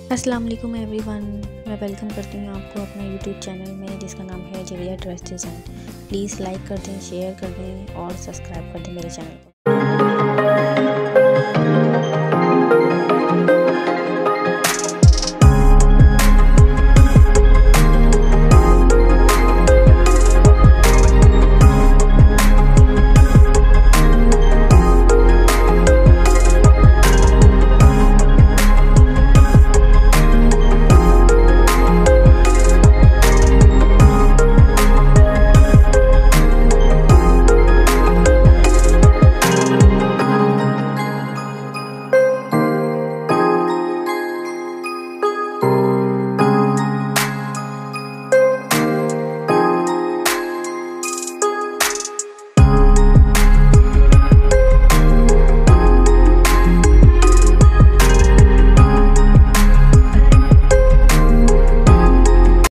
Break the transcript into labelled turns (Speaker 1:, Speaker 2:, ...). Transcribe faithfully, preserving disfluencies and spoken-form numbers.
Speaker 1: अस्सलाम वालेकुम एवरीवन, मैं वेलकम करती हूँ आपको अपने यूट्यूब चैनल में जिसका नाम है जरिया ड्रेस डिज़ाइन। प्लीज़ लाइक कर दें, शेयर कर दें और सब्सक्राइब कर दें मेरे चैनल को।
Speaker 2: you